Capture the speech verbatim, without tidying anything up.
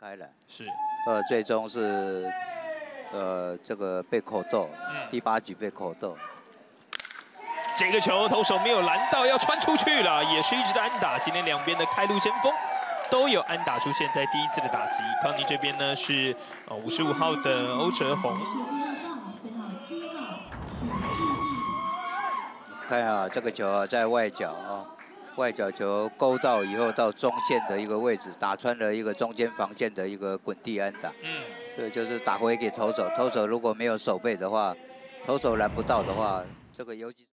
开来， 是， 呃，最终是呃这个被扣斗， 嗯、 第八局被扣斗。 这个球投手没有拦到，要穿出去了，也是一直的安打。今天两边的开路先锋都有安打出现在第一次的打击。康尼这边呢是呃五十五号的欧哲宏。 看啊，这个球啊在外角啊，外角球勾到以后到中线的一个位置，打穿了一个中间防线的一个滚地安打。嗯，所以就是打回给投手，投手如果没有守备的话，投手拦不到的话，这个游击。